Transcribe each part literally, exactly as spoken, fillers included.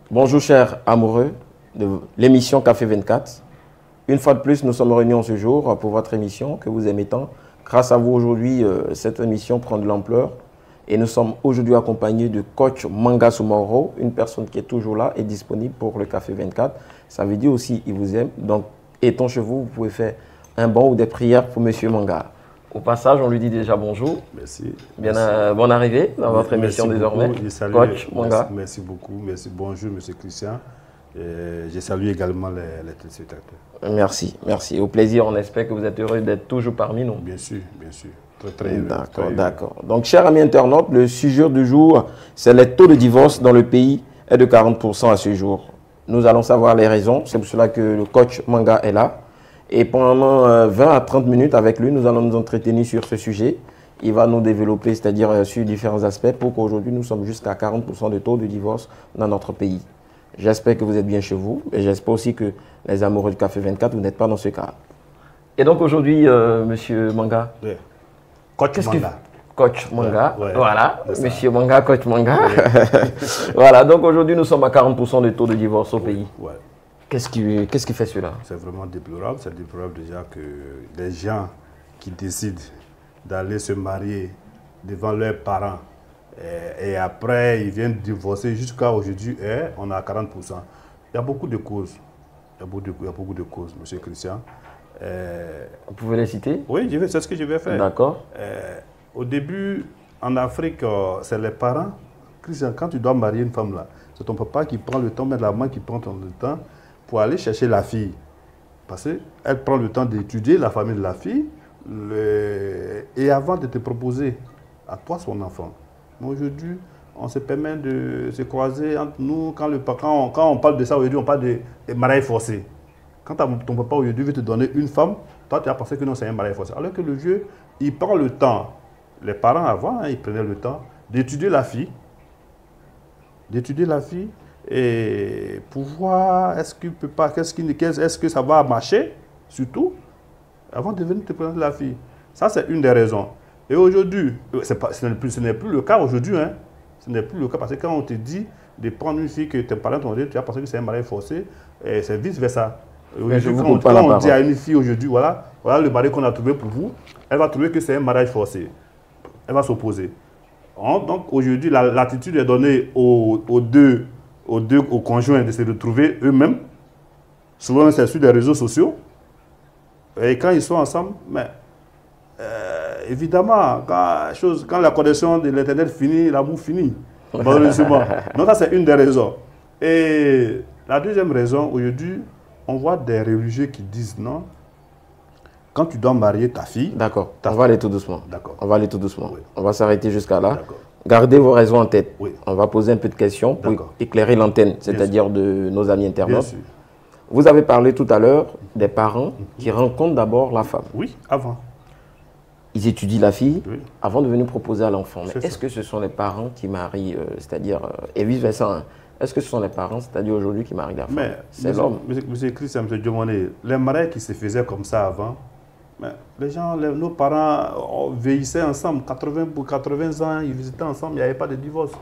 Bonjour chers amoureux de l'émission Café vingt-quatre. Une fois de plus, nous sommes réunis en ce jour pour votre émission que vous aimez tant. Grâce à vous aujourd'hui, euh, cette émission prend de l'ampleur et nous sommes aujourd'hui accompagnés de coach Manga Soumoro, une personne qui est toujours là et disponible pour le Café vingt-quatre. Ça veut dire aussi qu'il vous aime. Donc, étant chez vous, vous pouvez faire un bon ou des prières pour Monsieur Manga. Au passage, on lui dit déjà bonjour. Merci. Bien, merci. Euh, bonne arrivée dans votre émission merci désormais. Beaucoup. Salue, coach Manga. Merci, merci beaucoup. Merci. Bonjour, Monsieur Christian. Et je salue également les, les téléspectateurs. Merci, merci. Au plaisir, on espère que vous êtes heureux d'être toujours parmi nous. Bien sûr, bien sûr. Très, très heureux. D'accord, d'accord. Donc, chers amis internautes, le sujet du jour, c'est le taux de divorce dans le pays est de quarante pour cent à ce jour. Nous allons savoir les raisons. C'est pour cela que le coach Manga est là. Et pendant vingt à trente minutes avec lui, nous allons nous entretenir sur ce sujet. Il va nous développer, c'est-à-dire sur différents aspects, pour qu'aujourd'hui, nous sommes jusqu'à quarante pour cent de taux de divorce dans notre pays. J'espère que vous êtes bien chez vous et j'espère aussi que les amoureux du Café vingt-quatre, vous n'êtes pas dans ce cas. Et donc aujourd'hui, euh, Monsieur Manga, ouais. Coach Manga. Que... Coach Manga, ouais, ouais, voilà, Monsieur Manga, Coach Manga. Ouais. Voilà, donc aujourd'hui, nous sommes à quarante pour cent de taux de divorce au ouais. pays. Ouais. Qu'est-ce qui, qu'est-ce qui fait cela? C'est vraiment déplorable. C'est déplorable déjà que les gens qui décident d'aller se marier devant leurs parents et, et après ils viennent divorcer jusqu'à aujourd'hui, on est à quarante pour cent. Il y a beaucoup de causes. Il y a beaucoup de, il y a beaucoup de causes, Monsieur Christian. Euh, Vous pouvez les citer? Oui, c'est ce que je vais faire. D'accord. Euh, au début, en Afrique, c'est les parents. Christian, quand tu dois marier une femme là, c'est ton papa qui prend le temps, mais la main qui prend le temps pour aller chercher la fille. Parce qu'elle prend le temps d'étudier la famille de la fille le... et avant de te proposer à toi son enfant. Mais aujourd'hui, on se permet de se croiser entre nous. Quand, le, quand, on, quand on parle de ça aujourd'hui, on parle de, de mariage forcé. Quand ton papa aujourd'hui veut te donner une femme, toi tu as pensé que non, c'est un mariage forcé. Alors que le vieux, il prend le temps. Les parents avant, hein, ils prenaient le temps d'étudier la fille. D'étudier la fille. Et pour voir est-ce qu'il peut pas, qu'est-ce qu'il, est-ce que ça va marcher, surtout, avant de venir te présenter la fille. Ça, c'est une des raisons. Et aujourd'hui, pas, ce n'est plus, ce n'est plus le cas aujourd'hui. Hein. Ce n'est plus le cas parce que quand on te dit de prendre une fille que tes parents t'ont dit, tu as pensé que c'est un mariage forcé, et c'est vice-versa. Aujourd'hui, quand, on, quand on dit à une fille aujourd'hui, voilà, voilà le mari qu'on a trouvé pour vous, elle va trouver que c'est un mariage forcé. Elle va s'opposer. Donc aujourd'hui, l'attitude est donnée aux, aux deux aux deux, aux conjoints de se retrouver eux-mêmes. Souvent, c'est sur les réseaux sociaux. Et quand ils sont ensemble, mais, euh, évidemment, quand, chose, quand la connexion de l'Internet finit, l'amour finit. Malheureusement. Donc, ça, c'est une des raisons. Et la deuxième raison, aujourd'hui, on voit des religieux qui disent non. Quand tu dois marier ta fille... D'accord, on va aller tout doucement. D'accord. On va aller tout doucement. Oui. On va s'arrêter jusqu'à là. D'accord. Gardez vos raisons en tête. Oui. On va poser un peu de questions pour éclairer l'antenne, c'est-à-dire de nos amis internautes. Vous avez parlé tout à l'heure des parents mm-hmm. qui rencontrent d'abord la femme. Oui, avant. Ils étudient la fille oui. avant de venir proposer à l'enfant. Mais est-ce est-ce que ce sont les parents qui marient, euh, c'est-à-dire, euh, et vice-versa, hein, est-ce que ce sont les parents, c'est-à-dire aujourd'hui, qui marient la femme? C'est l'homme. Monsieur Christian, M. Diomané, les mariages qui se faisaient comme ça avant, mais les gens, les, nos parents vieillissaient ensemble, quatre-vingts pour quatre-vingts ans, ils visitaient ensemble, il n'y avait pas de divorce.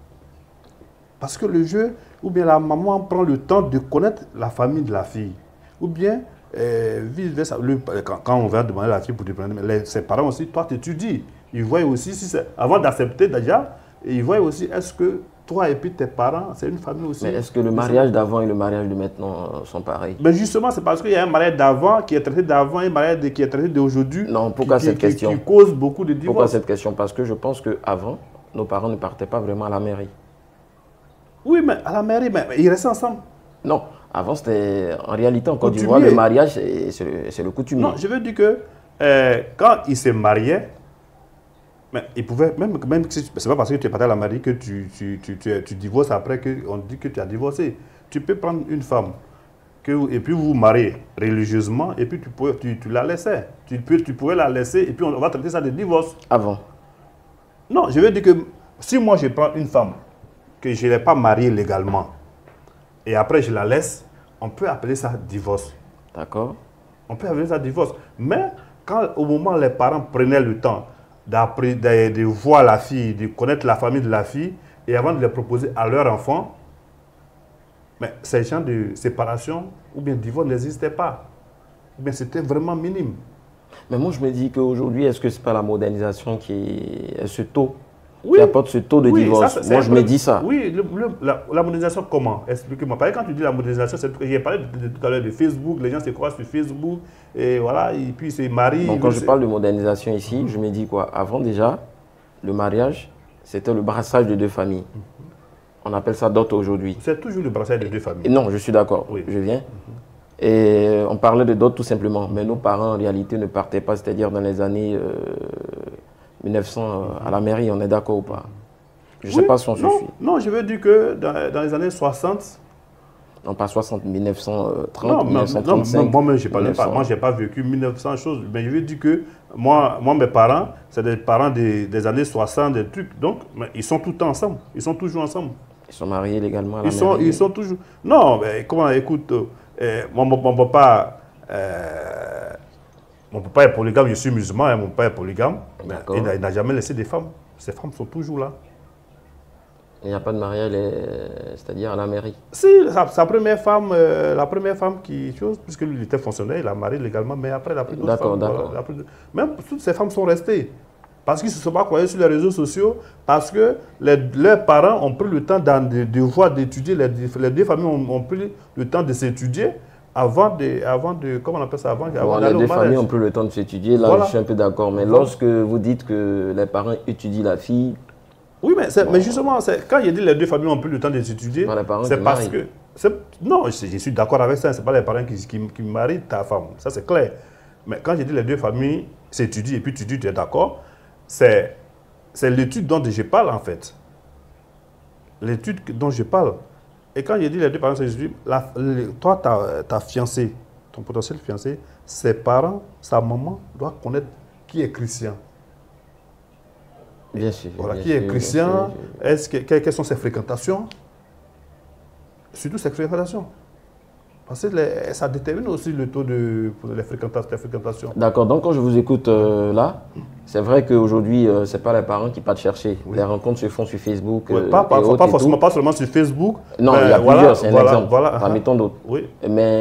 Parce que le jeu, ou bien la maman prend le temps de connaître la famille de la fille, ou bien, euh, vice-versa, quand, quand on va demander à la fille pour te prendre, les, ses parents aussi, toi tu étudies, ils voient aussi, si c'est, avant d'accepter déjà, ils voient aussi, est-ce que toi et puis tes parents, c'est une famille aussi. Mais est-ce que le mariage d'avant et le mariage de maintenant sont pareils? Mais justement, c'est parce qu'il y a un mariage d'avant qui est traité d'avant et un mariage de, qui est traité d'aujourd'hui. Non, pourquoi qui, cette qui, question qui cause beaucoup de divorces. Pourquoi cette question? Parce que je pense qu'avant, nos parents ne partaient pas vraiment à la mairie. Oui, mais à la mairie, mais ils restaient ensemble. Non, avant, c'était en réalité en Côte d'Ivoire, le mariage, c'est le, le coutumier. Non, je veux dire que euh, quand ils se mariaient, mais ils pouvaient, même, même si c'est pas parce que tu es parti à la mairie que tu, tu, tu, tu, tu divorces après qu'on dit que tu as divorcé. Tu peux prendre une femme que, et puis vous vous mariez religieusement et puis tu, peux, tu, tu la laissais. Tu, peux, tu pouvais la laisser et puis on va traiter ça de divorce. Avant? Non, je veux dire que si moi je prends une femme que je n'ai pas mariée légalement et après je la laisse, on peut appeler ça divorce. D'accord. On peut appeler ça divorce. Mais quand au moment où les parents prenaient le temps d'après de, de voir la fille, de connaître la famille de la fille, et avant de les proposer à leur enfant, Mais ces gens de séparation ou bien de divorce n'existaient pas. Ou bien c'était vraiment minime. Mais moi, je me dis qu'aujourd'hui, est-ce que ce n'est pas la modernisation qui est ce taux, oui. qui apporte ce taux de oui, divorce? ça, Moi, je me dis ça. Oui, le, le, la, la modernisation, comment? Expliquez-moi. Par exemple, quand tu dis la modernisation, c'est j'ai parlé de, de, tout à l'heure de Facebook, les gens se croisent sur Facebook, et voilà, et puis c'est marient. Donc, quand je parle de modernisation ici, mm-hmm. je me dis quoi? Avant déjà, le mariage, c'était le brassage de deux familles. Mm-hmm. On appelle ça dot aujourd'hui. C'est toujours le brassage de deux familles. Et non, je suis d'accord, oui. je viens. Mm-hmm. Et on parlait de dot tout simplement, mais nos parents en réalité ne partaient pas, c'est-à-dire dans les années euh, mille neuf cents euh, à la mairie, on est d'accord ou pas? Je ne oui, sais pas si on se non, suit. Non, je veux dire que dans, dans les années soixante... Non, pas soixante, mille neuf cent trente, non, mille neuf cent trente-cinq. Non, moi, je n'ai pas, pas vécu mille neuf cents choses, mais je veux dire que moi, moi mes parents, c'est des parents des, des années soixante, des trucs, donc ils sont tout le temps ensemble, ils sont toujours ensemble. Ils sont mariés légalement à la ils sont, mairie. Ils sont toujours... Non, mais comment, écoute... Euh, mon, mon, mon papa, euh, mon papa est polygame, je suis musulman, hein, mon père est polygame, mais il n'a jamais laissé des femmes. Ces femmes sont toujours là. Il n'y a pas de mariage, c'est-à-dire à la mairie? Si, sa, sa première femme, euh, la première femme qui chose, puisque lui il était fonctionnaire, il a marié légalement, mais après la plus d'autres femmes. D'accord, d'accord. Voilà, même toutes ces femmes sont restées. Parce qu'ils ne se sont pas croyés sur les réseaux sociaux, parce que les, leurs parents ont pris le temps de, de voir, d'étudier, les, les deux familles ont, ont pris le temps de s'étudier avant de, avant de, comment on appelle ça, avant, bon, avant les deux familles ont pris le temps de s'étudier, là voilà. Je suis un peu d'accord, mais voilà. Lorsque vous dites que les parents étudient la fille... Oui, mais, bon. mais justement, quand il dit les deux familles ont pris le temps de s'étudier, c'est parce que... Non, je, je suis d'accord avec ça, ce n'est pas les parents qui, qui, qui marient ta femme, ça c'est clair. Mais quand je dis les deux familles s'étudient et puis tu dis tu es d'accord, c'est l'étude dont je parle en fait. L'étude dont je parle. Et quand je dis les deux parents s'étudient, toi, ta, ta fiancée, ton potentiel fiancé, ses parents, sa maman doit connaître qui est chrétien. Bien sûr. Voilà, bien qui sûr, est chrétien, est-ce que, quelles sont ses fréquentations? Surtout ses fréquentations. Parce que les, ça détermine aussi le taux de les fréquentations. D'accord, donc quand je vous écoute euh, là, c'est vrai qu'aujourd'hui, euh, ce n'est pas les parents qui partent chercher. Oui. Les rencontres se font sur Facebook. Oui, euh, pas, pas, pas forcément, pas seulement sur Facebook. Non, il y a voilà, plusieurs, c'est un voilà, exemple, voilà, parmi tant d'autres. Oui.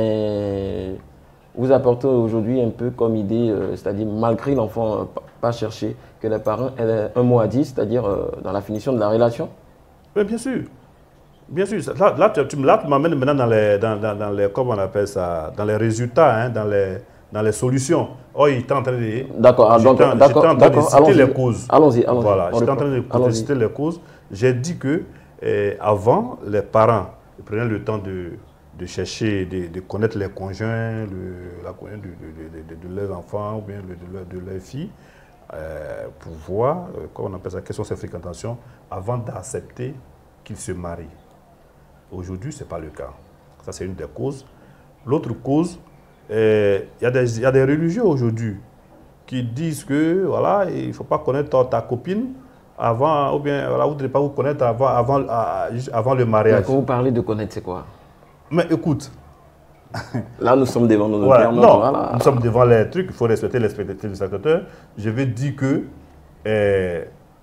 Mais vous apportez aujourd'hui un peu comme idée, euh, c'est-à-dire malgré l'enfant euh, pas chercher, que les parents aient un mot à dire, c'est-à-dire euh, dans la finition de la relation? Oui, bien sûr. Bien sûr, là, là tu, tu m'amènes maintenant dans les, dans, dans, dans les, comment on appelle ça, dans les résultats, hein, dans, les, dans les solutions. Oh, il est en train de... D'accord, donc, d'accord, d'accord, citer les causes. Allons-y, allons-y. Voilà, j'étais en train de citer les causes. J'ai dit que, eh, avant, les parents prenaient le temps de, de chercher, de, de connaître les conjoints, le, la conjointe de, de, de, de, de leurs enfants ou bien de, de, de leurs filles, euh, pour voir, euh, comment on appelle ça, quelles sont ces fréquentations, avant d'accepter qu'ils se marient. Aujourd'hui, ce n'est pas le cas. Ça, c'est une des causes. L'autre cause, il euh, y, y a des religieux aujourd'hui qui disent que voilà, il ne faut pas connaître ta, ta copine avant, ou bien voilà, vous ne devez pas vous connaître avant, avant, avant le mariage. Mais quand vous parlez de connaître, c'est quoi? Mais écoute. Là, nous sommes devant nos voilà, termes. Non, voilà. Nous sommes devant les trucs, il faut respecter les spectateurs. Je vais dire que euh,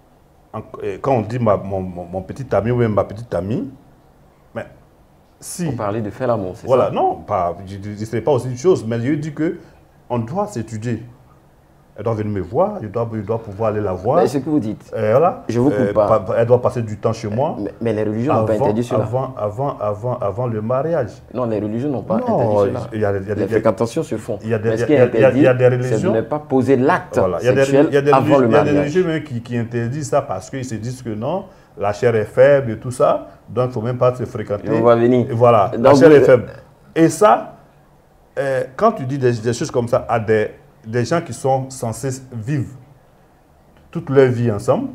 quand on dit ma, mon, mon, mon petit ami ou même ma petite amie, mais si... On parlait de faire l'amour, c'est voilà, ça? Non, pas, je ne dirais pas aussi une chose, mais je dis qu'on doit s'étudier. Elle doit venir me voir, je dois, je dois pouvoir aller la voir. Mais c'est ce que vous dites. Et voilà. Je vous coupe euh, pas. Elle doit passer du temps chez moi. Mais, mais les religions n'ont pas interdit cela. Avant, avant, avant, avant le mariage. Non, les religions n'ont pas non, interdit cela. Il y a, il y a les fréquentations se font. Il y a des, mais ce qui est interdit, c'est de ne pas poser l'acte voilà. sexuel il y a des, avant le mariage. Il y a des religieux qui, qui interdisent ça parce qu'ils se disent que non, la chair est faible et tout ça, donc il ne faut même pas se fréquenter. Et on va venir. Et voilà, donc, la chair vous... est faible. Et ça, euh, quand tu dis des, des choses comme ça à des... des gens qui sont censés vivre toute leur vie ensemble,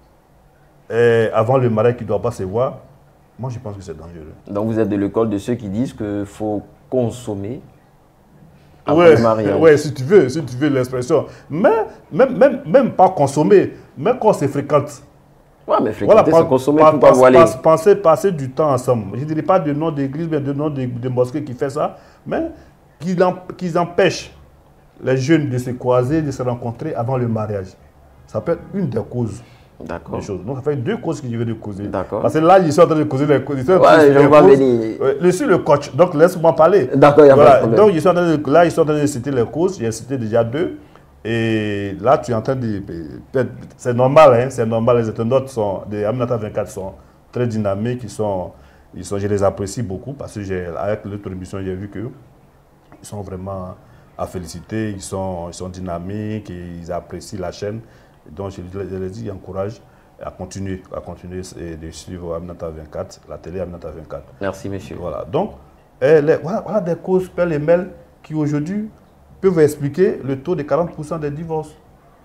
et avant le mariage qui ne doit pas se voir, moi je pense que c'est dangereux. Donc vous êtes de l'école de ceux qui disent qu'il faut consommer avant ouais, le mariage. Oui, si tu veux, si tu veux l'expression. Mais même, même, même pas consommer, même quand c'est fréquente. Oui, mais fréquenter, voilà, c'est consommer, il ne faut pas voiler. Penser, passer du temps ensemble. Je ne dirais pas de nom d'église, mais de nom de, de mosquée qui fait ça, mais qu'ils qu'ils empêchent les jeunes de se croiser, de se rencontrer avant le mariage. Ça peut être une des causes. D'accord. Donc, ça fait deux causes que je vais de causer. D'accord. Parce que là, je suis en train de causer les causes. Ouais, je vois venir. Je suis le coach, donc laisse-moi parler. D'accord, il n'y a voilà. pas de problème. Donc, je suis en train de, là, je suis en train de citer les causes. J'ai cité déjà deux. Et là, tu es en train de... C'est normal, hein, c'est normal. Les internautes sont, des Aminata vingt-quatre sont très dynamiques. Ils sont, ils sont, je les apprécie beaucoup parce que avec l'autre émission, j'ai vu qu'ils sont vraiment à féliciter. Ils sont, ils sont dynamiques et ils apprécient la chaîne. Donc, je, je les dis, encourage à continuer, à continuer de suivre Aminata vingt-quatre, la télé Aminata vingt-quatre. Merci, monsieur. Voilà. Donc, les, voilà, voilà des causes pêle et mêle qui aujourd'hui peuvent expliquer le taux de quarante pour cent des divorces.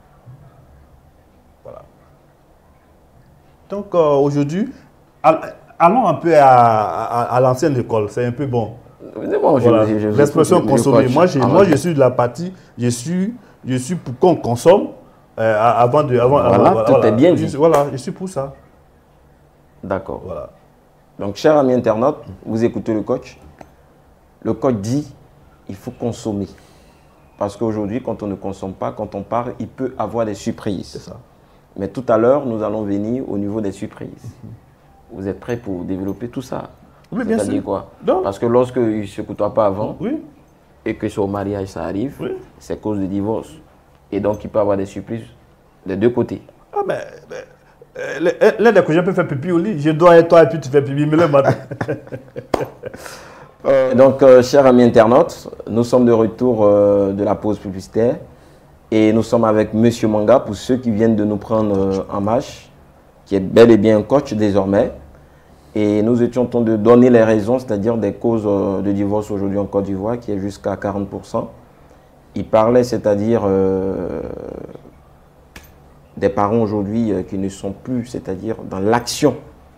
Voilà. Donc, euh, aujourd'hui, allons un peu à, à, à l'ancienne école. C'est un peu bon. Bon, voilà. L'expression consommer. Moi, je, moi je suis de la partie, je suis, je suis pour qu'on consomme. Euh, avant de, avant, voilà, avant, tout voilà, est bien dit. Je, voilà, je suis pour ça. D'accord. Voilà. Donc, chers amis internautes, vous écoutez le coach. Le coach dit, il faut consommer. Parce qu'aujourd'hui, quand on ne consomme pas, quand on parle, il peut avoir des surprises. C'est ça. Mais tout à l'heure, nous allons venir au niveau des surprises. Mm-hmm. Vous êtes prêts pour développer tout ça? Oui, bien sûr. C'est-à-dire quoi? Donc, parce que lorsqu'ils ne se côtoient pas avant, oui. et que sur le mariage, ça arrive, oui. c'est cause de divorce. Et donc, il peut y avoir des surprises des deux côtés. Ah, mais, mais l'un des cousin peut faire pipi au lit. Je dois être toi et puis tu fais pipi, mais le matin. euh, donc, euh, chers amis internautes, nous sommes de retour euh, de la pause publicitaire. Et nous sommes avec Monsieur Manga, pour ceux qui viennent de nous prendre euh, en marche, qui est bel et bien coach désormais. Et nous étions en train de donner les raisons, c'est-à-dire des causes euh, de divorce aujourd'hui en Côte d'Ivoire, qui est jusqu'à quarante pour cent. Il parlait, c'est-à-dire euh, des parents aujourd'hui euh, qui ne sont plus, c'est-à-dire dans l'action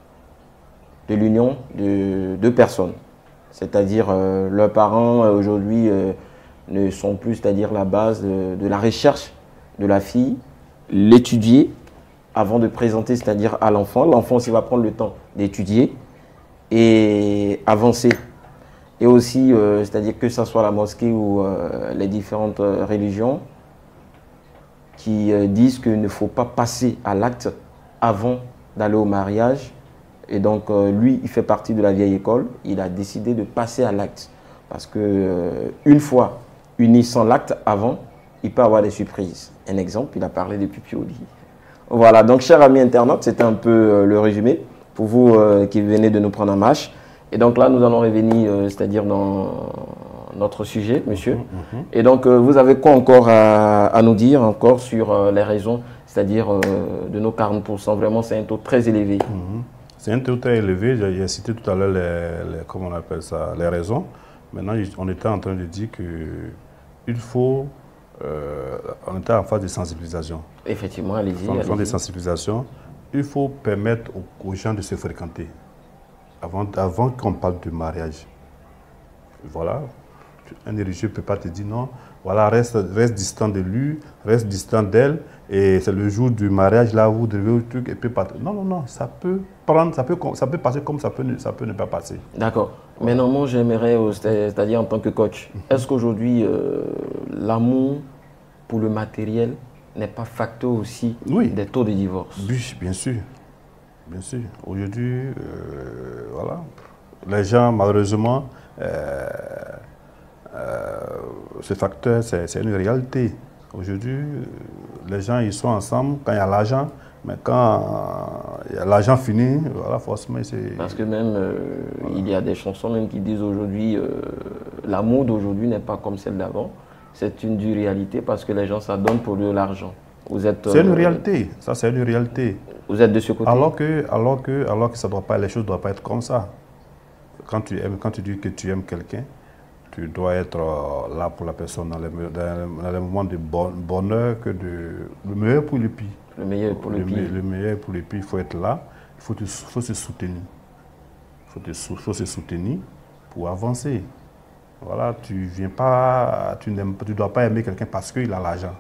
de l'union de deux personnes. C'est-à-dire euh, leurs parents euh, aujourd'hui euh, ne sont plus, c'est-à-dire la base de, de la recherche de la fille, l'étudier avant de présenter, c'est-à-dire à l'enfant. L'enfant aussi va prendre le temps d'étudier et avancer. Et aussi, euh, c'est-à-dire que ce soit la mosquée ou euh, les différentes euh, religions qui euh, disent qu'il ne faut pas passer à l'acte avant d'aller au mariage. Et donc, euh, lui, il fait partie de la vieille école. Il a décidé de passer à l'acte. Parce que euh, une fois unissant l'acte avant, il peut avoir des surprises. Un exemple, il a parlé de pipi au lit. Voilà, donc, chers amis internautes, c'était un peu euh, le résumé pour vous euh, qui venez de nous prendre en marche. Et donc là, nous allons revenir, euh, c'est-à-dire dans notre sujet, monsieur. Mmh, mmh. Et donc, euh, vous avez quoi encore à, à nous dire encore sur euh, les raisons, c'est-à-dire euh, de nos quarante pour cent? Vraiment, c'est un taux très élevé. Mmh. C'est un taux très élevé. J'ai cité tout à l'heure les, les, comment on appelle ça, les raisons. Maintenant, on était en train de dire qu'il faut... Euh, on était en phase de sensibilisation. Effectivement, allez-y. En phase de sensibilisation, il faut permettre aux, aux gens de se fréquenter. Avant, avant qu'on parle de mariage. Voilà. Un religieux ne peut pas te dire non, voilà, reste, reste distant de lui, reste distant d'elle, et c'est le jour du mariage, là, vous devez le truc, et puis partir. Non, non, non, ça peut prendre, ça peut, ça peut passer comme ça peut, ça peut ne pas passer. D'accord. Mais non, moi, j'aimerais, c'est-à-dire en tant que coach, est-ce qu'aujourd'hui, euh, l'amour pour le matériel n'est pas facteur aussi oui. des taux de divorce? Oui, bien sûr. Bien sûr. Aujourd'hui, euh, voilà, les gens, malheureusement, euh, euh, ce facteur, c'est une réalité. Aujourd'hui, les gens, ils sont ensemble quand il y a l'argent, mais quand euh, l'argent finit, voilà, forcément, c'est... Parce que même, euh, voilà. il y a des chansons même qui disent aujourd'hui, euh, l'amour d'aujourd'hui n'est pas comme celle d'avant. C'est une dure réalité parce que les gens s'adonnent pour de l'argent. C'est une réalité, ça c'est une réalité. Vous êtes de ce côté? Alors que, alors que, alors que ça doit pas, les choses ne doivent pas être comme ça. Quand tu aimes, quand tu dis que tu aimes quelqu'un, tu dois être là pour la personne dans les, dans, dans les moments de bon, bonheur, que de, le meilleur pour le pire. Le meilleur pour le, le pire. Me, le meilleur pour le pire, il faut être là, il faut, te, faut se soutenir. Il faut, te, faut se soutenir pour avancer. Voilà, tu viens pas, tu ne dois pas aimer quelqu'un parce qu'il a l'argent.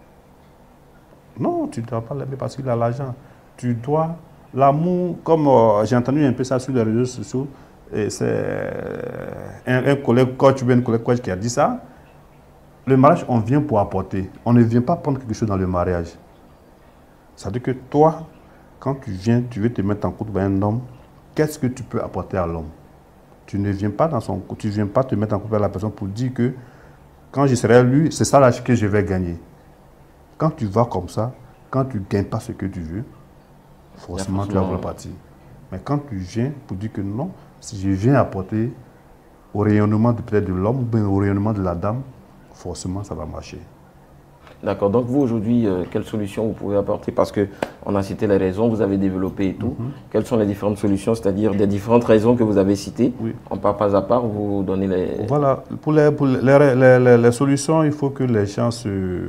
Non, tu ne dois pas l'aimer parce qu'il a l'argent. Tu dois, l'amour, comme euh, j'ai entendu un peu ça sur les réseaux sociaux, c'est un, un collègue coach ou un collègue coach qui a dit ça. Le mariage, on vient pour apporter. On ne vient pas prendre quelque chose dans le mariage. Ça veut dire que toi, quand tu viens, tu veux te mettre en couple avec un homme, qu'est-ce que tu peux apporter à l'homme? Tu ne viens pas dans son tu viens pas te mettre en couple avec la personne pour dire que quand je serai lui, c'est ça là que je vais gagner. Quand tu vas comme ça, quand tu ne gagnes pas ce que tu veux, forcément tu vas vouloir partir. Mais quand tu viens pour dire que non, si je viens apporter au rayonnement peut-être de l'homme ou bien au rayonnement de la dame, forcément ça va marcher. D'accord. Donc vous aujourd'hui, euh, quelles solutions vous pouvez apporter? Parce qu'on a cité les raisons, vous avez développé et tout. Mm-hmm. Quelles sont les différentes solutions, c'est-à-dire des différentes raisons que vous avez citées? Oui. On part pas à part, vous donnez les... Voilà. Pour les, pour les, les, les, les solutions, il faut que les gens se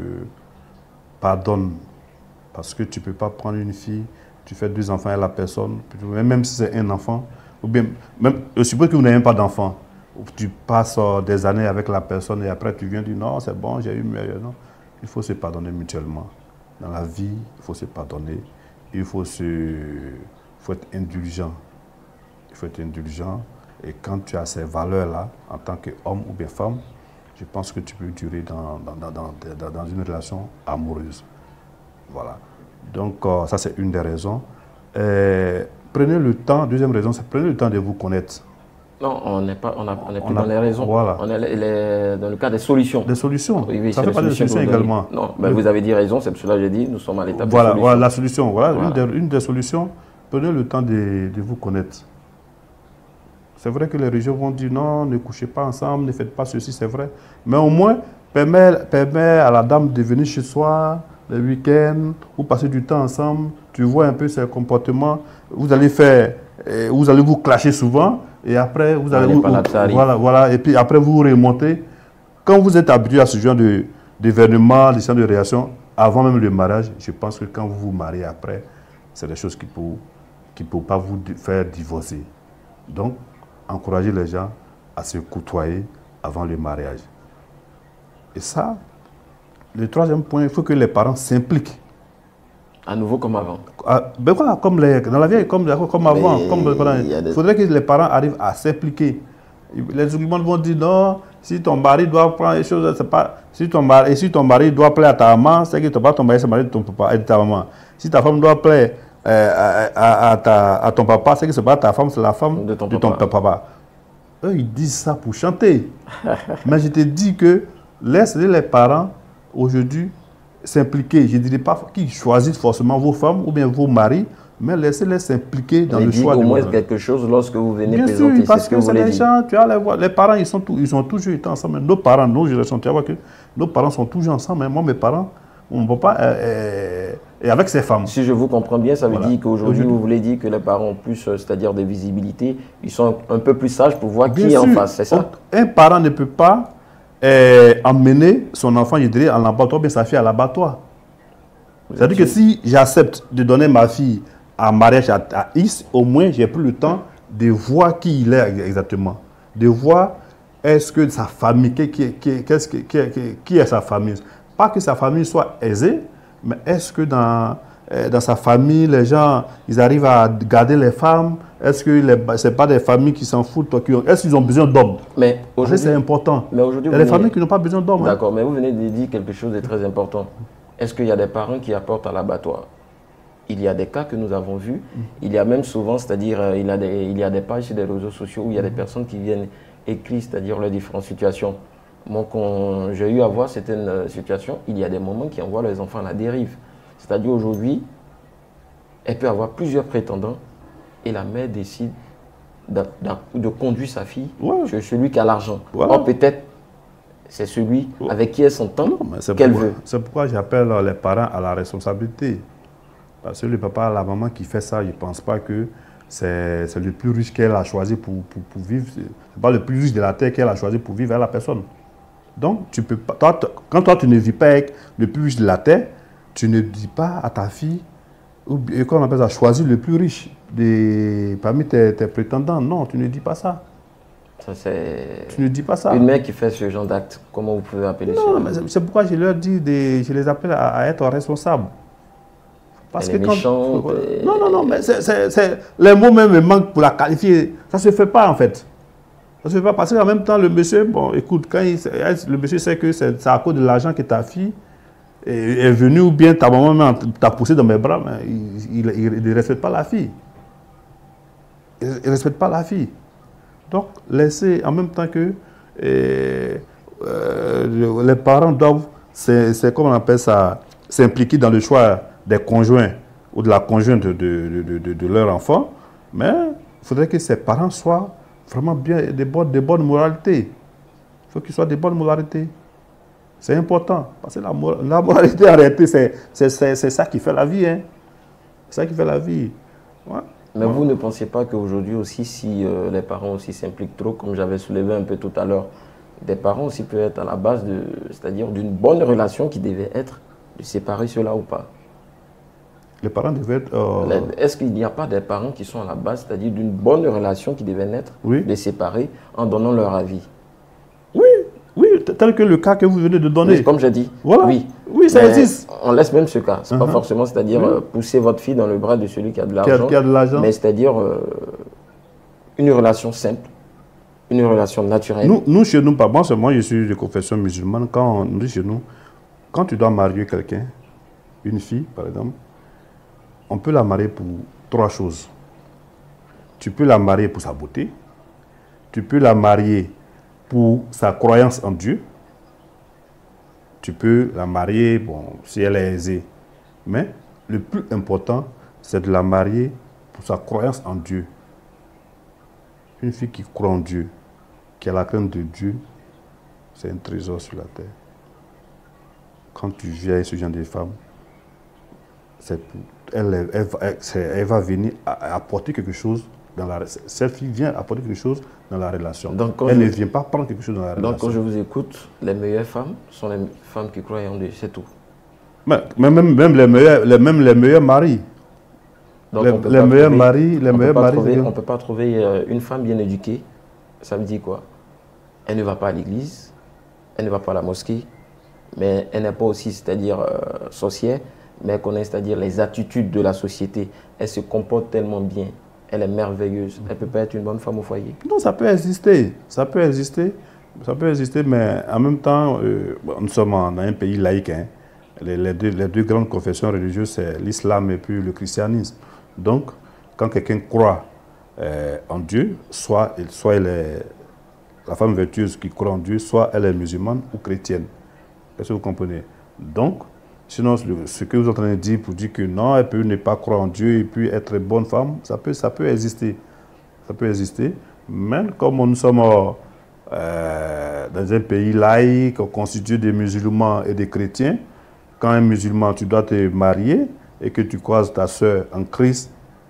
pardonnent. Parce que tu ne peux pas prendre une fille, tu fais deux enfants à la personne, même si c'est un enfant, ou bien, même, je suppose que vous n'avez même pas d'enfant. Tu passes des années avec la personne et après tu viens dire non, c'est bon, j'ai eu mieux. Non. Il faut se pardonner mutuellement. Dans la vie, il faut se pardonner. Il faut, se... il faut être indulgent. Il faut être indulgent. Et quand tu as ces valeurs-là, en tant qu'homme ou bien femme, je pense que tu peux durer dans, dans, dans, dans, dans une relation amoureuse. Voilà. Donc, euh, ça, c'est une des raisons. Et prenez le temps, deuxième raison, c'est prenez le temps de vous connaître. Non, on n'est pas, on a, on est plus on a, dans les raisons. Voilà. On est les, les, dans le cas des solutions. Des solutions. Oui, oui, ça fait pas des solutions également. Non, ben le... vous avez dit raison, c'est pour cela que j'ai dit, nous sommes à l'étape voilà, de solution. Voilà la solution. Voilà, voilà. Une, des, une des solutions, prenez le temps de, de vous connaître. C'est vrai que les religieux vont dire non, ne couchez pas ensemble, ne faites pas ceci, c'est vrai. Mais au moins, permet, permet à la dame de venir chez soi le week-end, ou passer du temps ensemble, tu vois un peu ses comportements, vous allez faire, vous allez vous clasher souvent, et après, vous allez... Vous, voilà, voilà, et puis après, vous remontez. Quand vous êtes habitué à ce genre d'événements, de, de genre de réaction, avant même le mariage, je pense que quand vous vous mariez après, c'est des choses qui ne peuvent, qui peuvent pas vous faire divorcer. Donc, encouragez les gens à se côtoyer avant le mariage. Et ça, le troisième point, il faut que les parents s'impliquent. À nouveau comme avant. Ah, ben voilà, comme les, dans la vie, comme, comme avant. Il des... faudrait que les parents arrivent à s'impliquer. Les occupants vont dire non, si ton mari doit prendre les choses, c'est pas. Si ton mari, et si ton mari doit plaire à ta maman, c'est que tu ne pas ton mari, c'est le mari de ton papa et de ta maman. Si ta femme doit plaire euh, à, à, à, ta, à ton papa, c'est que ce n'est pas ta femme, c'est la femme de ton, de ton papa. papa. Eux, ils disent ça pour chanter. Mais je te dis que laissez les parents aujourd'hui s'impliquer. Je ne dirais pas qu'ils choisissent forcément vos femmes ou bien vos maris, mais laissez-les s'impliquer dans mais le choix au du moins monde. Quelque chose lorsque vous venez bien présenter. Sûr, parce que, que c'est les gens, tu as les, les parents, ils, sont tout, ils ont toujours été ensemble. Nos parents, nos générations, tu vois que nos parents sont toujours ensemble. Moi, mes parents, on ne peut pas... Euh, euh, et avec ces femmes. Si je vous comprends bien, ça veut voilà. dire qu'aujourd'hui, vous voulez dire que les parents ont plus, c'est-à-dire de visibilité, ils sont un peu plus sages pour voir bien qui sûr, est en face, c'est ça? Un parent ne peut pas euh, emmener son enfant, je dirais, à l'abattoir, mais sa fille à l'abattoir. C'est-à-dire que si j'accepte de donner ma fille en mariage à, à X, au moins j'ai plus le temps de voir qui il est exactement. De voir est-ce que sa famille, qui, qui, qui, qui, qui, qui, qui est sa famille. Pas que sa famille soit aisée, mais est-ce que dans, euh, dans sa famille, les gens, ils arrivent à garder les femmes? Est-ce que ce n'est pas des familles qui s'en foutent? Est-ce qu'ils ont besoin d'hommes? Mais aujourd'hui, c'est important. Mais aujourd'hui, il y a des familles qui n'ont pas besoin d'hommes. D'accord, hein. Mais vous venez de dire quelque chose de très important. Est-ce qu'il y a des parents qui apportent à l'abattoir? Il y a des cas que nous avons vus. Mm. Il y a même souvent, c'est-à-dire, euh, il, il y a des pages sur les réseaux sociaux où il y a des personnes qui viennent écrire, c'est-à-dire leurs différentes situations. Moi, quand j'ai eu à voir certaines euh, situations, il y a des moments qui envoient les enfants à la dérive. C'est-à-dire, aujourd'hui, elle peut avoir plusieurs prétendants et la mère décide de, de, de conduire sa fille ouais. chez celui qui a l'argent. Ouais. Or, peut-être, c'est celui ouais. avec qui elle s'entend qu'elle veut. C'est pourquoi j'appelle les parents à la responsabilité. Parce que le papa, la maman qui fait ça, je ne pense pas que c'est le plus riche qu'elle a choisi pour, pour, pour vivre. Ce n'est pas le plus riche de la terre qu'elle a choisi pour vivre avec la personne. Donc, tu peux pas, toi, quand toi, tu ne vis pas avec le plus riche de la terre, tu ne dis pas à ta fille, ou qu'on appelle ça, choisir le plus riche de, parmi tes, tes prétendants. Non, tu ne dis pas ça. Ça c'est tu ne dis pas ça. Une mère qui fait ce genre d'acte, comment vous pouvez appeler ça? Non, c'est pourquoi je leur dis, de, je les appelle à, à être responsables. Parce elle que est quand, méchante, et... Non, non, non, mais c'est, c'est, c'est, les mots même me manquent pour la qualifier. Ça ne se fait pas en fait. Ça ne se fait pas parce qu'en même temps, le monsieur, bon, écoute, quand il, le monsieur sait que c'est à cause de l'argent que ta fille est, est venu, ou bien ta maman t'a poussé dans mes bras, mais il ne respecte pas la fille. Il ne respecte pas la fille. Donc, laissez en même temps que et, euh, les parents doivent, c'est comme on appelle ça, s'impliquer dans le choix des conjoints ou de la conjointe de, de, de, de, de leur enfant, mais il faudrait que ces parents soient vraiment bien, des bonnes, des bonnes moralités. Il faut qu'ils soient des bonnes moralités. C'est important. Parce que la, la moralité, en réalité, c'est ça qui fait la vie. Hein. C'est ça qui fait la vie. Ouais. Mais ouais. Vous ne pensez pas qu'aujourd'hui aussi, si euh, les parents aussi s'impliquent trop, comme j'avais soulevé un peu tout à l'heure, des parents aussi peuvent être à la base de, c'est-à-dire d'une bonne relation qui devait être de séparer cela ou pas? Les parents devaient être... Euh... Est-ce qu'il n'y a pas des parents qui sont à la base, c'est-à-dire d'une bonne relation qui devait naître, oui, de séparer en donnant leur avis? Oui, oui, tel que le cas que vous venez de donner. Oui, comme j'ai dit. Voilà. Oui, oui, ça mais existe. On laisse même ce cas. Ce n'est uh-huh. pas forcément, c'est-à-dire oui, pousser votre fille dans le bras de celui qui a de l'argent. Mais c'est-à-dire euh, une relation simple, une relation naturelle. Nous, nous chez nous, pas moi, moi je suis de confession musulmane. Quand on dit chez nous, quand tu dois marier quelqu'un, une fille par exemple, on peut la marier pour trois choses. Tu peux la marier pour sa beauté, tu peux la marier pour sa croyance en Dieu, tu peux la marier, bon, si elle est aisée. Mais le plus important, c'est de la marier pour sa croyance en Dieu. Une fille qui croit en Dieu, qui a la crainte de Dieu, c'est un trésor sur la terre. Quand tu vis avec ce genre de femme, elle, elle, elle, elle va venir apporter quelque chose dans la relation. Cette fille vient apporter quelque chose dans la relation. Donc, elle je, ne vient pas prendre quelque chose dans la relation. Donc quand je vous écoute, les meilleures femmes sont les femmes qui croient en Dieu, c'est tout. Mais, mais même, même, les meilleurs, les, même les meilleurs maris. Donc, les, les meilleurs trouver, maris, les meilleurs maris. Trouver, on ne peut pas trouver une femme bien éduquée. Ça veut dire quoi? Elle ne va pas à l'église, elle ne va pas à la mosquée, mais elle n'est pas aussi, c'est-à-dire euh, sorcière, mais elle connaît, c'est-à-dire les attitudes de la société. Elle se comporte tellement bien, elle est merveilleuse. Elle ne peut pas être une bonne femme au foyer. Non, ça peut exister, ça peut exister, ça peut exister, mais en même temps, euh, nous sommes dans un pays laïque. Hein. Les, les, deux, les deux grandes confessions religieuses, c'est l'islam et puis le christianisme. Donc, quand quelqu'un croit euh, en Dieu, soit, soit elle est la femme vertueuse qui croit en Dieu, soit elle est musulmane ou chrétienne. Est-ce que vous comprenez? Donc, sinon, ce que vous êtes en train de dire pour dire que non, elle peut ne pas croire en Dieu et puis être une bonne femme, ça peut, ça peut exister. Ça peut exister. Mais comme nous sommes euh, dans un pays laïque, constitué de musulmans et de chrétiens, quand un musulman, tu dois te marier et que tu croises ta soeur en Christ,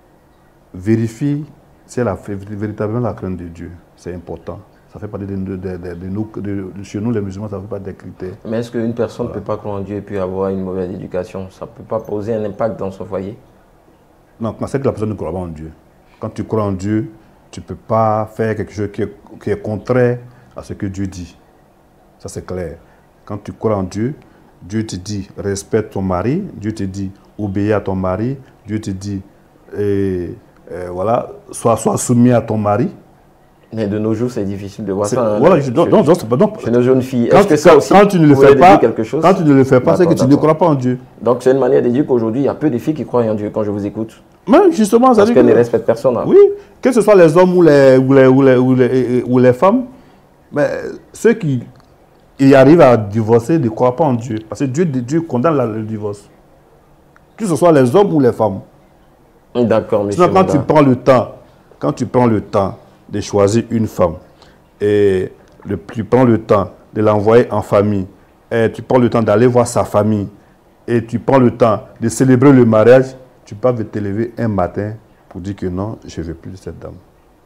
vérifie si elle a fait véritablement la crainte de Dieu. C'est important. Ça fait partie de, de, de, de, de nous, de, de, chez nous, les musulmans, ça ne fait pas des critères. Mais est-ce qu'une personne ne voilà. peut pas croire en Dieu et puis avoir une mauvaise éducation? Ça ne peut pas poser un impact dans son foyer? Non, c'est que la personne ne croit pas en Dieu. Quand tu crois en Dieu, tu ne peux pas faire quelque chose qui est, qui est contraire à ce que Dieu dit. Ça, c'est clair. Quand tu crois en Dieu, Dieu te dit respecte ton mari, Dieu te dit obéis à ton mari, Dieu te dit et, et, voilà, sois, sois soumis à ton mari. Mais de nos jours, c'est difficile de voir ça. Voilà, je, donc, donc, donc, chez nos jeunes filles. Est-ce que ça aussi, quand tu ne le fais pas, quelque chose quand tu ne le fais pas, c'est que tu ne crois pas en Dieu. Donc c'est une manière de dire qu'aujourd'hui, il y a peu de filles qui croient en Dieu quand je vous écoute. Mais justement, ça parce qu'elles ne respectent personne. Hein. Oui, que ce soit les hommes ou les, ou les, ou les, ou les, ou les femmes, mais ceux qui y arrivent à divorcer ne croient pas en Dieu. Parce que Dieu, Dieu condamne la, le divorce. Que ce soit les hommes ou les femmes. D'accord, monsieur. Sinon, quand tu prends le temps, quand tu prends le temps de choisir une femme et le, tu prends le temps de l'envoyer en famille et tu prends le temps d'aller voir sa famille et tu prends le temps de célébrer le mariage, tu peux te lever un matin pour dire que non, je ne veux plus de cette dame.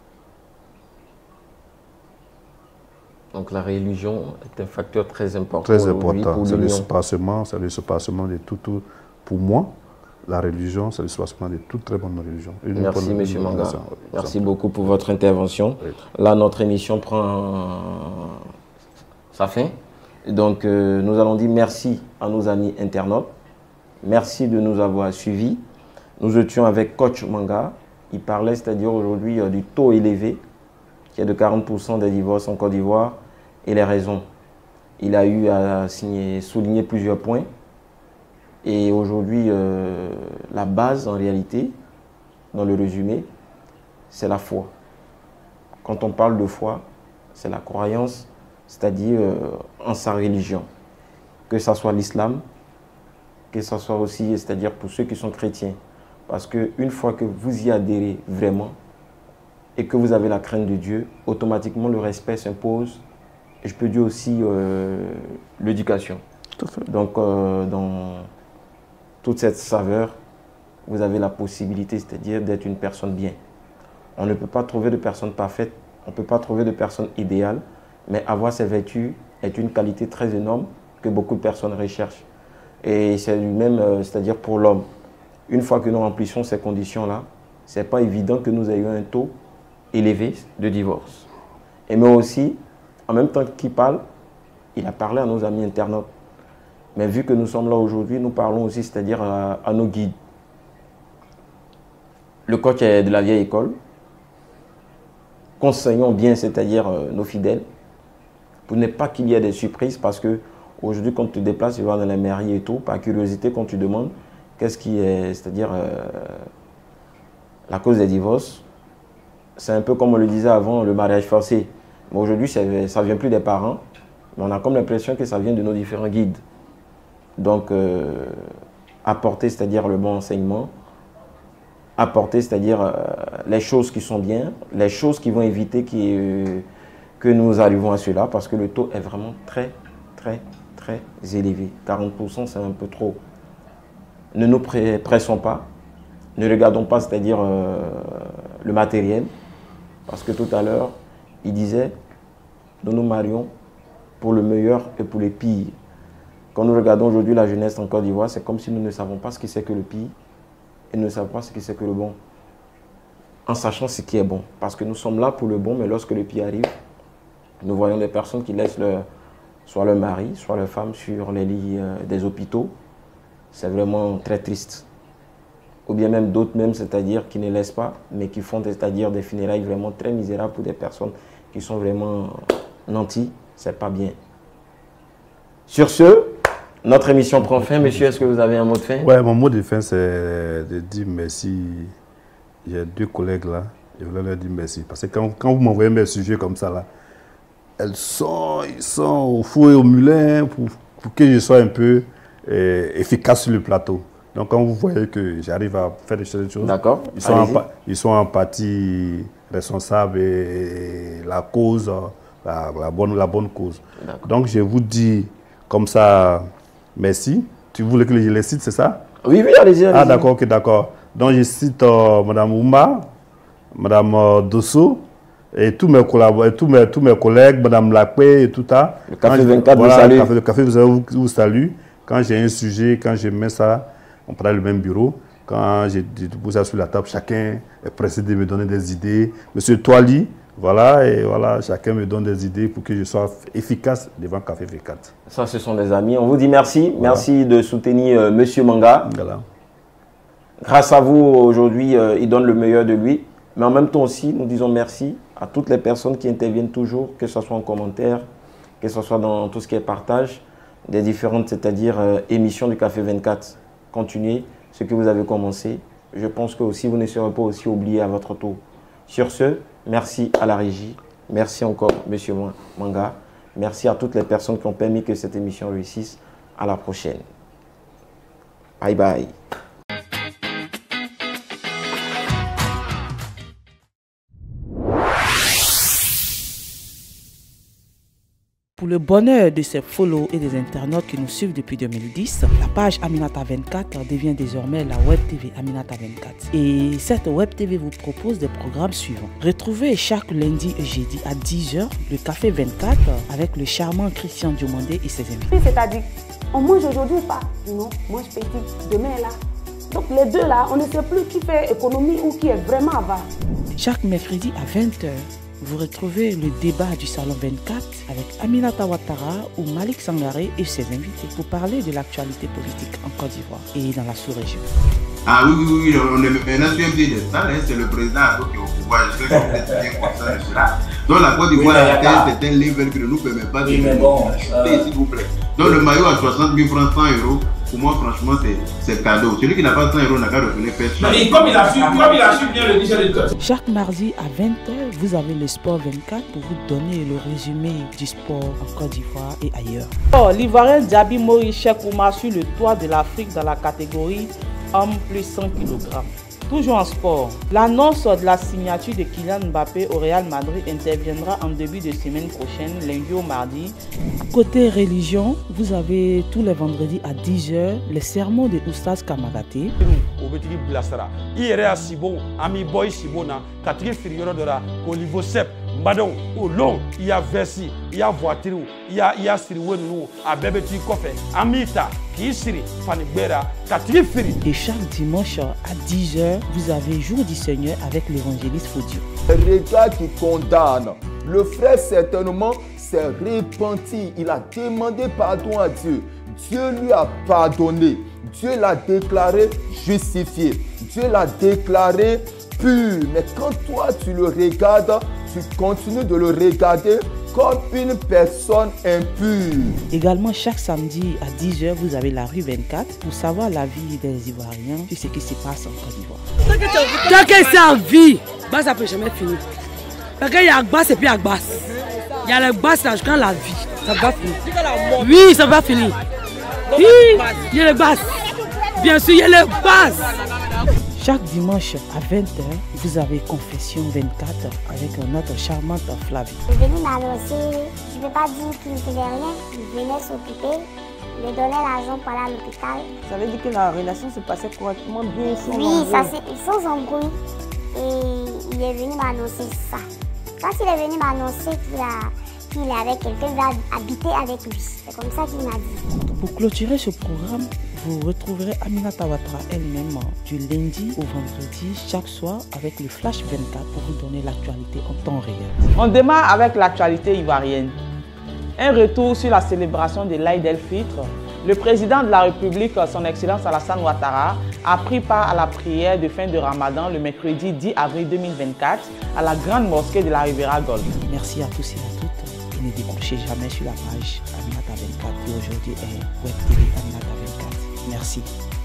Donc la religion est un facteur très important. Très important. C'est le soupassement, c'est le soupassement de tout, tout. Pour moi, la religion, c'est le soupassement de toute très bonne religion. Une Merci, M. Manga. Merci beaucoup pour votre intervention. Oui. Là, notre émission prend sa fin. Donc, euh, nous allons dire merci à nos amis internautes. Merci de nous avoir suivis. Nous étions avec Coach Manga. Il parlait, c'est-à-dire aujourd'hui, euh, du taux élevé, qui est de quarante pour cent des divorces en Côte d'Ivoire, et les raisons. Il a eu à signer, souligner plusieurs points. Et aujourd'hui, euh, la base, en réalité, dans le résumé, c'est la foi. Quand on parle de foi, c'est la croyance, c'est-à-dire euh, en sa religion. Que ce soit l'islam, que ce soit aussi, c'est-à-dire pour ceux qui sont chrétiens. Parce qu'une fois que vous y adhérez vraiment et que vous avez la crainte de Dieu, automatiquement le respect s'impose. Et je peux dire aussi euh, l'éducation. Donc, euh, dans toute cette saveur, vous avez la possibilité, c'est-à-dire d'être une personne bien. On ne peut pas trouver de personne parfaite, on ne peut pas trouver de personne idéale, mais avoir ces vertus est une qualité très énorme que beaucoup de personnes recherchent. Et c'est lui-même, euh, c'est-à-dire pour l'homme. Une fois que nous remplissons ces conditions-là, ce n'est pas évident que nous ayons un taux élevé de divorce. Et mais aussi, en même temps qu'il parle, il a parlé à nos amis internautes. Mais vu que nous sommes là aujourd'hui, nous parlons aussi, c'est-à-dire à, à nos guides. Le coach est de la vieille école. Conseillons bien, c'est-à-dire euh, nos fidèles, pour ne pas qu'il y ait des surprises, parce que aujourd'hui, quand tu te déplaces, tu vas dans la mairie et tout, par curiosité, quand tu demandes qu'est-ce qui est, c'est-à-dire euh, la cause des divorces, c'est un peu comme on le disait avant, le mariage forcé. Mais aujourd'hui, ça ne vient plus des parents, mais on a comme l'impression que ça vient de nos différents guides. Donc, euh, apporter, c'est-à-dire le bon enseignement, apporter, c'est-à-dire euh, les choses qui sont bien, les choses qui vont éviter qui, euh, que nous arrivons à cela, parce que le taux est vraiment très, très, très élevé. quarante pour cent, c'est un peu trop. Ne nous pressons pas, ne regardons pas, c'est-à-dire euh, le matériel, parce que tout à l'heure, il disait, nous nous marions pour le meilleur et pour le pire. Quand nous regardons aujourd'hui la jeunesse en Côte d'Ivoire, c'est comme si nous ne savons pas ce que c'est que le pire et ne savons pas ce que c'est que le bon, en sachant ce qui est bon. Parce que nous sommes là pour le bon, mais lorsque le pire arrive, nous voyons des personnes qui laissent leur, soit leur mari, soit leur femme sur les lits euh, des hôpitaux. C'est vraiment très triste. Ou bien même d'autres même, c'est-à-dire qui ne laissent pas, mais qui font, c'est-à-dire des funérailles vraiment très misérables pour des personnes qui sont vraiment nantis. C'est pas bien. Sur ce, notre émission prend fin. Monsieur, est-ce que vous avez un mot de fin? Ouais, mon mot de fin, c'est de dire merci. J'ai deux collègues là, je voulais leur dire merci. Parce que quand, quand vous m'envoyez mes sujets comme ça là, elles sont, ils sont au four et au moulin pour, pour que je sois un peu euh, efficace sur le plateau. Donc quand vous voyez que j'arrive à faire des choses, ils, sont en, ils sont en partie responsables et, et la cause, la, la, bonne, la bonne cause. Donc je vous dis comme ça, merci. Tu voulais que je les cite, c'est ça? Oui, oui, allez-y. Allez ah d'accord, ok, d'accord. Donc je cite euh, Mme Oumba, Mme euh, Dosso, et tous mes, tous mes, tous mes collègues, Mme Lacpé et tout ça. Le Café je, vingt-quatre voilà, vous salue. Le Café, le Café vous, vous salue. Quand j'ai un sujet, quand je mets ça, on prend le même bureau. Quand j'ai posé ça sur la table, chacun est pressé de me donner des idées. Monsieur Toali, voilà, et voilà, chacun me donne des idées pour que je sois efficace devant Café vingt-quatre. Ça, ce sont des amis. On vous dit merci. Voilà. Merci de soutenir euh, Monsieur Manga. Voilà. Grâce à vous, aujourd'hui, euh, il donne le meilleur de lui. Mais en même temps aussi, nous disons merci à toutes les personnes qui interviennent toujours, que ce soit en commentaire, que ce soit dans tout ce qui est partage des différentes, c'est-à-dire euh, émissions du Café vingt-quatre. Continuez ce que vous avez commencé. Je pense que aussi vous ne serez pas aussi oublié à votre tour. Sur ce, merci à la régie. Merci encore, Monsieur Manga. Merci à toutes les personnes qui ont permis que cette émission réussisse. À la prochaine. Bye bye. Pour le bonheur de ses follow et des internautes qui nous suivent depuis deux mille dix, la page Aminata vingt-quatre devient désormais la Web T V Aminata vingt-quatre. Et cette Web T V vous propose des programmes suivants. Retrouvez chaque lundi et jeudi à dix heures le Café vingt-quatre avec le charmant Christian Diomandé et ses invités. C'est-à-dire, on mange aujourd'hui ou pas? Non, mange petit, demain là. Donc les deux là, on ne sait plus qui fait économie ou qui est vraiment avare. Chaque mercredi à vingt heures, vous retrouvez le débat du Salon vingt-quatre avec Aminata Ouattara ou Malik Sangaré et ses invités pour parler de l'actualité politique en Côte d'Ivoire et dans la sous-région. Ah oui, oui, oui, on est maintenant sur un pied de ça, c'est le président qui est au pouvoir. Je sais que vous êtes bien conscient de cela. Donc la Côte d'Ivoire a atteint un certain level qui ne nous permet pas de oui, mais bon, euh... s'il vous plaît. Donc le maillot à soixante mille francs, cent euros, pour moi, franchement, c'est cadeau. Celui qui n'a pas cent euros n'a qu'à revenir faire ça. Mais comme il a su, comme il a su bien le Niger Delta. Chaque mardi à vingt heures, vous avez le Sport vingt-quatre pour vous donner le résumé du sport en Côte d'Ivoire et ailleurs. Oh, l'Ivoirien Diaby Maurice Chekouma sur le toit de l'Afrique dans la catégorie homme plus cent kilogrammes. Toujours en sport, l'annonce de la signature de Kylian Mbappé au Real Madrid interviendra en début de semaine prochaine, lundi au mardi. Côté religion, vous avez tous les vendredis à dix heures les sermons de Oustaz Kamagaté. Au petit Blasara, il y a Sibon, Ami Boy Sibona, Catherine Firioro de la Olivo Sep, Mbadon, au long, il y a Versi, il y a Voiture, il y a il y a Siriwenu, à Bebeti Kofe, Amita, Kisiri, Fanibera, Catherine Firi. Et chaque dimanche à dix heures, vous avez Jour du Seigneur avec l'évangéliste Faudio. Le regard qui condamne. Le frère certainement s'est repenti. Il a demandé pardon à Dieu. Dieu lui a pardonné. Dieu l'a déclaré justifié. Dieu l'a déclaré pur. Mais quand toi tu le regardes, tu continues de le regarder comme une personne impure. Également, chaque samedi à dix heures, vous avez la rue vingt-quatre pour savoir la vie des Ivoiriens sur ce qui se passe en Côte d'Ivoire. Tant que c'est en vie, bah, ça ne peut jamais finir. Parce qu'il y a Agbas et puis Agbas. Il y a les basses là jusqu'à la vie. Ça va finir. Oui, ça va finir. Oui, il y a les basses. Bien sûr, il y a les basses. Chaque dimanche à vingt heures, vous avez Confession vingt-quatre avec notre charmante Flavie. Il est venu m'annoncer, je ne peux pas dire qu'il ne faisait rien, il venait s'occuper, il me donnait l'argent pour aller à l'hôpital. Ça veut dire que la relation se passait correctement bien sans Oui, ça, sans embrouille. Et il est venu m'annoncer ça. Quand il est venu m'annoncer qu'il a... qu'il avait quelqu'un qui va habiter avec lui. C'est comme ça qu'il m'a dit. Pour clôturer ce programme, vous retrouverez Aminata Ouattara elle-même du lundi au vendredi chaque soir avec le Flash vingt-quatre pour vous donner l'actualité en temps réel. On démarre avec l'actualité ivoirienne. Un retour sur la célébration de l'Aïd el-Fitr. Le président de la République, son Excellence Alassane Ouattara, a pris part à la prière de fin de Ramadan le mercredi dix avril deux mille vingt-quatre à la grande mosquée de la Riviera Gold. Merci à tous et à toutes. Et ne décrochez jamais sur la page Aminata vingt-quatre qui aujourd'hui est Web T V Aminata vingt-quatre. Merci.